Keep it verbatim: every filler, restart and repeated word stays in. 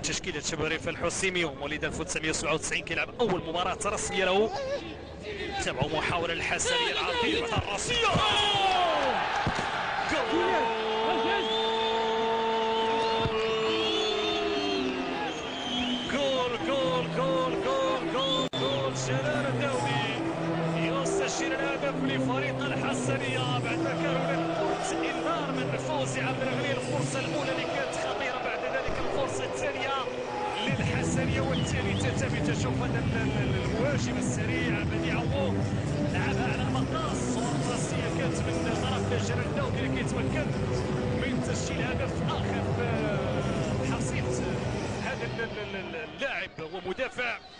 تشكيلة شبريف الحسيمي ومولد ألف وتسعمائة وسبعة وتسعين كيلعب أول مباراة رسمية له. تابعوا محاولة الحسنية العظيمة الراسية. جول جول جول جول جول جول جلال الداودي يسجل الهدف لفريق الحسنية بعد كانوا للقرص انذار من فوزي عبد الغني. الفرصة الأولى اللي كانت خطيرة، بعد ذلك الفرصة الثانية للحسنية والثالثة. تابي تشوف هذا المهاجم السريع بديع عوض لعبها على المقاص، والراسية كانت من طرف جلال الداودي اللي كيتمكن من تسجيل هدف آخر في حصيلة هذا اللاعب ومدافع